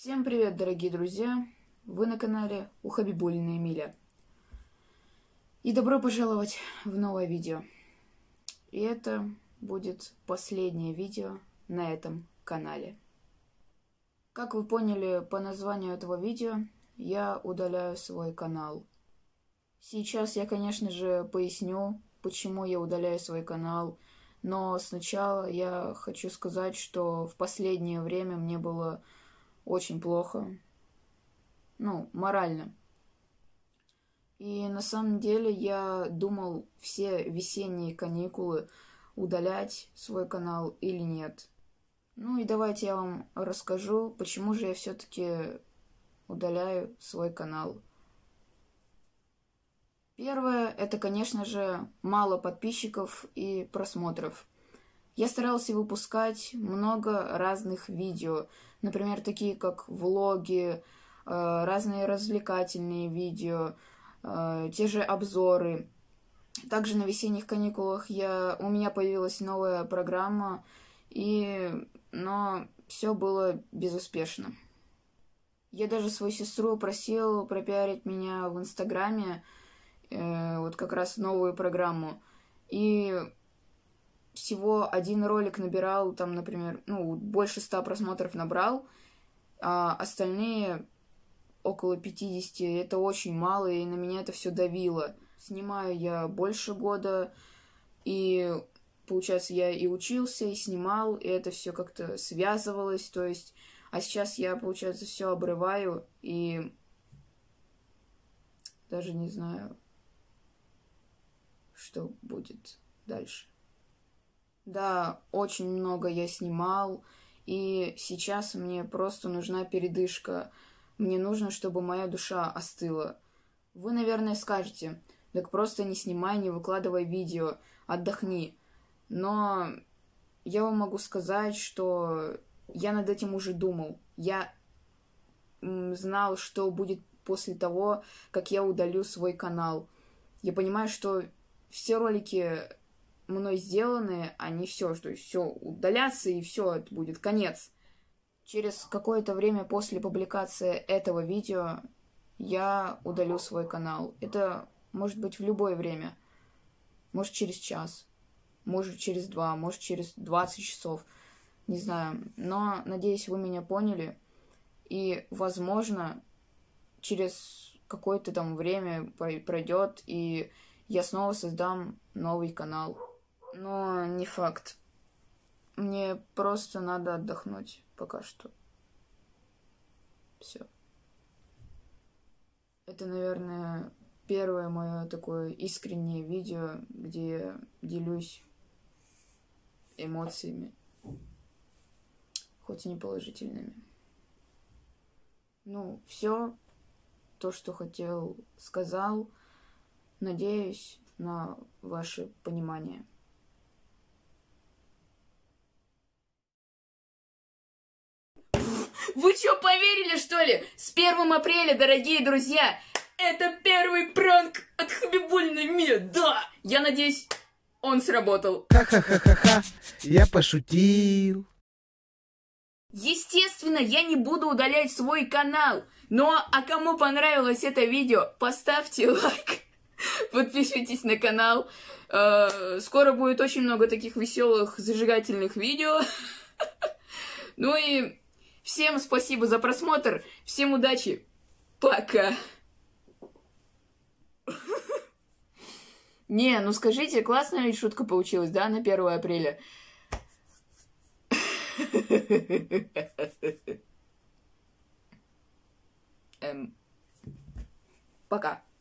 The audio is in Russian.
Всем привет, дорогие друзья! Вы на канале у Хабибуллина Эмиля. И добро пожаловать в новое видео. И это будет последнее видео на этом канале. Как вы поняли по названию этого видео, я удаляю свой канал. Сейчас я, конечно же, поясню, почему я удаляю свой канал. Но сначала я хочу сказать, что в последнее время мне было очень плохо. Морально. И на самом деле я думал все весенние каникулы удалять свой канал или нет. И давайте я вам расскажу, почему же я все-таки удаляю свой канал. Первое, это, конечно же, мало подписчиков и просмотров. Я старался выпускать много разных видео, например, такие как влоги, разные развлекательные видео, те же обзоры. Также на весенних каникулах у меня появилась новая программа, но все было безуспешно. Я даже свою сестру просил пропиарить меня в Инстаграме, вот как раз новую программу. И всего один ролик набирал, там, например, больше 100 просмотров набрал, а остальные около 50. Это очень мало, и на меня это все давило. Снимаю я больше года, и, получается, я и учился, и снимал, и это все как-то связывалось, то есть, а сейчас я, получается, все обрываю, и даже не знаю, что будет дальше. Да, очень много я снимал, и сейчас мне просто нужна передышка. Мне нужно, чтобы моя душа остыла. Вы, наверное, скажете, так просто не снимай, не выкладывай видео, отдохни. Но я вам могу сказать, что я над этим уже думал. Я знал, что будет после того, как я удалю свой канал. Я понимаю, что все ролики мной сделаны, они все удалятся, и все, это будет конец. Через какое-то время после публикации этого видео я удалю свой канал. Это может быть в любое время. Может, через час, может, через 2, может, через 20 часов. Не знаю. Но, надеюсь, вы меня поняли. И, возможно, через какое-то там время пройдет, и я снова создам новый канал. Но не факт. Мне просто надо отдохнуть пока что. Все. Это, наверное, первое мое такое искреннее видео, где я делюсь эмоциями, хоть и не положительными. Все то, что хотел, сказал. Надеюсь на ваше понимание. Вы что, поверили, что ли? С 1 апреля, дорогие друзья, это первый пранк от Хабибуллина Эмиля. Да! Я надеюсь, он сработал. Ха-ха-ха-ха-ха, я пошутил. Естественно, я не буду удалять свой канал. А кому понравилось это видео, поставьте лайк, подпишитесь на канал. Скоро будет очень много таких веселых, зажигательных видео. И всем спасибо за просмотр, всем удачи, пока. Скажите, классная ведь шутка получилась, да, на 1 апреля? Пока.